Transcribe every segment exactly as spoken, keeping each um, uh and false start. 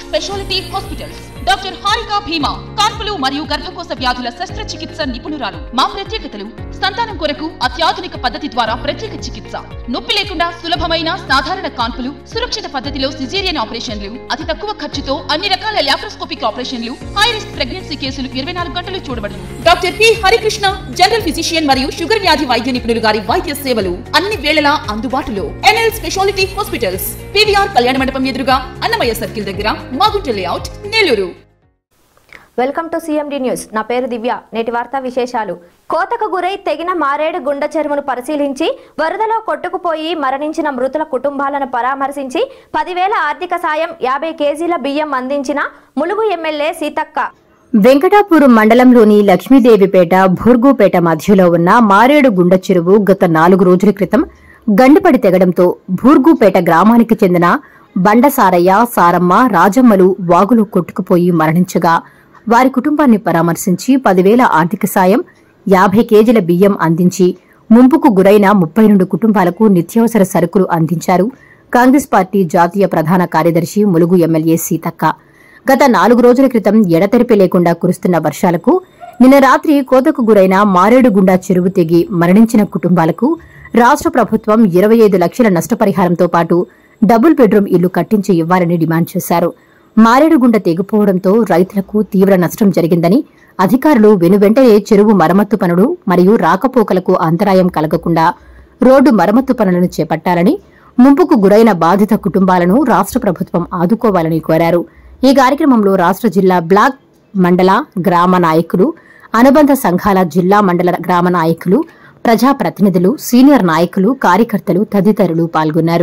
Speciality hospitals doctor Harika Bhima కాన్పులు మరియు గర్భకోశ వ్యాధుల శస్త్రచికిత్స నిపుణురాలు. మా ప్రత్యేకతలు సంతానం కొరకు అత్యాధునిక పద్ధతి ద్వారా ప్రత్యేక చికిత్స, నొప్పి లేకుండా సులభమైన సాధారణ కాన్పులు, సురక్షిత పద్ధతిలో సిజేరియన్ ఆపరేషన్లు, అతి తక్కువ ఖర్చుతో అన్ని రకాల లాప్రోస్కోపిక్ ఆపరేషన్లు, హై రిస్క్ ప్రెగ్నెన్సీ కేసులు ఇరవై నాలుగు గంటలు చూడబడును. Doctor P Harikrishna general physician మరియు షుగర్ వ్యాధి వైద్య నిపుణులు గారి వైద్య సేవలు అన్ని వేళలా అందుబాటులో. ఎన్ఎల్ స్పెషాలిటీ హాస్పిటల్స్ పీవీఆర్ కళ్యాణ మండపం ఎదురుగా అన్నమయ్య సర్కిల్ దగ్గర Magunta layout Nellore. Welcome to CMD news. నా పేరు దివ్య. నేటి వార్తా విశేషాలు. కోతకు గురై తెగిన మారేడు గుండె చెరువును పరిశీలించి వరదలో కొట్టుకుపోయి మరణించిన మృతుల కుటుంబాలను పరామర్శించి పదివేల ఆర్థిక సాయం, యాభై కేజీల బియ్యం అందించిన ములుగు ఎమ్మెల్యే సీతక్క. వెంకటాపురం మండలంలోని లక్ష్మీదేవిపేట, భూర్గుపేట మధ్యలో ఉన్న మారేడు గుండె చెరువు గత నాలుగు రోజుల క్రితం గండిపడి తెగడంతో భూర్గుపేట గ్రామానికి చెందిన బండసారయ్య, సారమ్మ, రాజమ్మలు వాగులో కొట్టుకుపోయి మరణించగా వారి కుటుంబాన్ని పరామర్శించి పదివేల ఆర్థిక సాయం, యాభై కేజీల బియ్యం అందించి ముంపుకు గురైన ముప్పై రెండు కుటుంబాలకు నిత్యావసర సరుకులు అందించారు కాంగ్రెస్ పార్టీ జాతీయ ప్రధాన కార్యదర్శి ములుగు ఎమ్మెల్యే సీతక్క. గత నాలుగు రోజుల క్రితం ఎడతెరిపి లేకుండా కురుస్తున్న వర్షాలకు నిన్న రాత్రి కోతకు గురైన మారేడుగుండ చెరువు తెగి మరణించిన కుటుంబాలకు రాష్ట్ర ప్రభుత్వం ఇరవై ఐదు లక్షల నష్టపరిహారంతో పాటు డబుల్ బెడ్రూమ్ ఇల్లు కట్టించి ఇవ్వాలని డిమాండ్ చేశారు. మారేడుగుండ తెగిపోవడంతో రైతులకు తీవ్ర నష్టం జరిగిందని, అధికారులు వెనువెంటనే చెరువు మరమ్మత్తు పనులు మరియు రాకపోకలకు అంతరాయం కలగకుండా రోడ్డు మరమ్మత్తు పనులను చేపట్టాలని, ముంపుకు గురైన బాధిత కుటుంబాలను రాష్ట్ర ప్రభుత్వం ఆదుకోవాలని కోరారు. ఈ కార్యక్రమంలో రాష్ట్ర జిల్లా, బ్లాక్, మండల, గ్రామ నాయకులు, అనుబంధ సంఘాల జిల్లా, మండల, గ్రామ నాయకులు, ప్రజాప్రతినిధులు, సీనియర్ నాయకులు, కార్యకర్తలు తదితరులు పాల్గొన్నారు.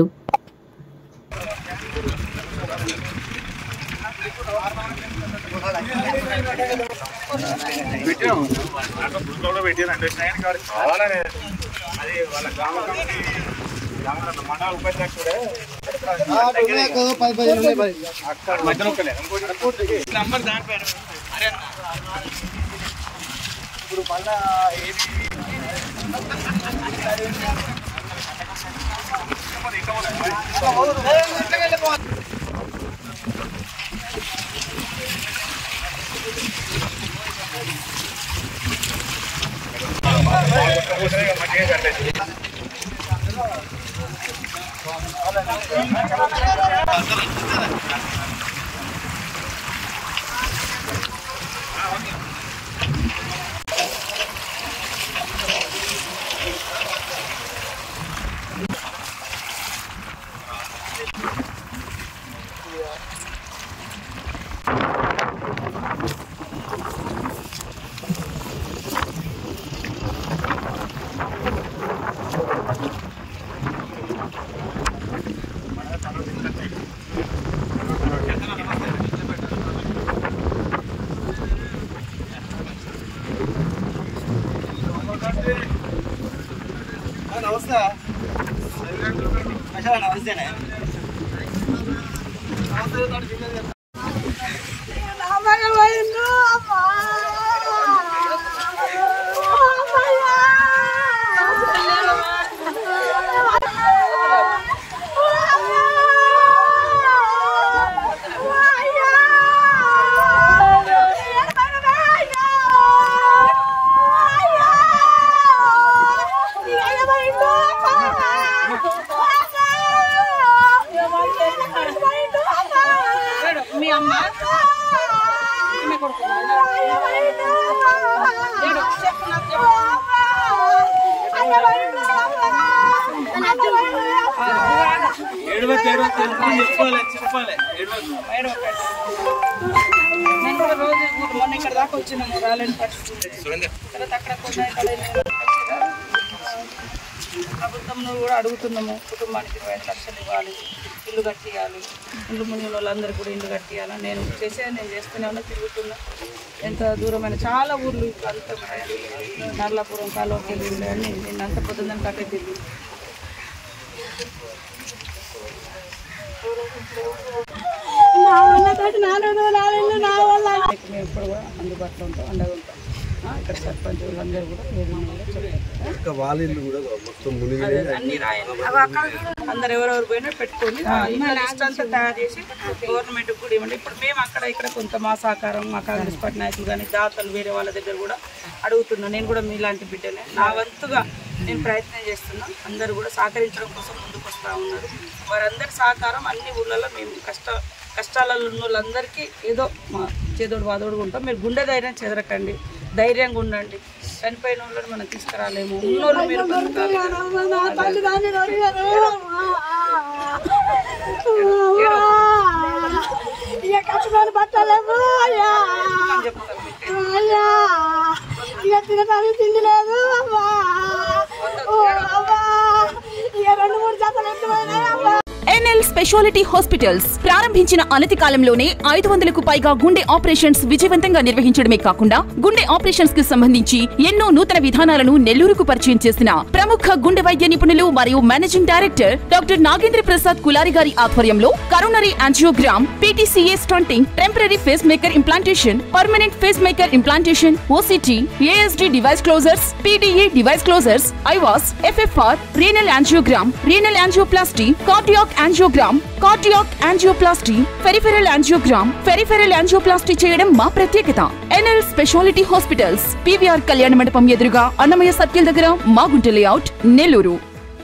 ప్రభుత్వం కూడా అడుగుతున్నాము, కుటుంబానికి ఇరవై ఐదు లక్షలు ఇవ్వాలి, ఇల్లు కట్టియాలి, ఇల్లు ముందు వాళ్ళందరికీ కూడా ఇల్లు కట్టియాలి. నేను చేసేది నేను చేస్తూనే ఉన్నా, తిరుగుతున్నా. ఎంత దూరమైన చాలా ఊర్లు అంత నర్లాపురం కాలువకి వెళ్ళి అని నేను అంత పొద్దున్న కట్టే తిరిగి మేము ఎప్పుడు కూడా అందుబాటులో ఉంటాం, అండగా ఉంటాం. ఇక్కడ సర్పంచ్ వాళ్ళందరూ కూడా అన్ని రాయండి, అందరు ఎవరెవరు పోయినా పెట్టుకొని లిస్ట్ అంతా తయారు చేసి గవర్నమెంట్ కూడా ఇవ్వండి. ఇప్పుడు మేము అక్కడ ఇక్కడ కొంత మా సహకారం మా కాంగ్రెస్ పార్టీ నాయకులు కానీ దాతలు వేరే వాళ్ళ దగ్గర కూడా అడుగుతున్నాను. నేను కూడా మీలాంటి బిడ్డనే, నా వంతుగా నేను ప్రయత్నం చేస్తున్నాను. అందరూ కూడా సహకరించడం కోసం ముందుకు వస్తూ ఉన్నారు. వారందరి సహకారం అన్ని ఊళ్ళలో మేము కష్ట కష్టాలలో ఉన్న వాళ్ళందరికీ ఏదో మా చేదోడు వాదోడుగా ఉంటాం. మీరు గుండె ధైర్యం చెదరకండి, ధైర్యంగా ఉండండి. చనిపోయిన వాళ్ళని మనం తీసుకురాలేము, ఉన్నోళ్ళు మీరు తిండి లేదు రెండు మూడు జతలు ఎత్తుపోయినాయి. ఎన్ఎల్ స్పెషాలిటీ హాస్పిటల్స్ ప్రారంభించిన అనతి కాలంలోనే ఐదు వందలకు పైగా గుండె ఆపరేషన్స్ విజయవంతంగా నిర్వహించడమే కాకుండా గుండె ఆపరేషన్స్ కి సంబంధించి ఎన్నో నూతన విధానాలను నెల్లూరుకు పరిచయం చేసిన ప్రముఖ గుండె వైద్య నిపుణులు మరియు managing director doctor Nagendra Prasad Kulari గారి ఆధ్వర్యంలో coronary angiogram, PTCA stenting, temporary pacemaker implantation, permanent pacemaker implantation, OCT, ASD device closures, PDA device closures, IVUS, FFR, renal angiogram, renal angioplasty, cardiac angiogram, cardiac angioplasty, peripheral angiogram, peripheral angioplasty చేయడం మా ప్రత్యేకత. NL speciality hospitals, PVR కళ్యాణ మండపం ఎదురుగా Annamayya circle దగ్గర, Magunta layout, Nellore.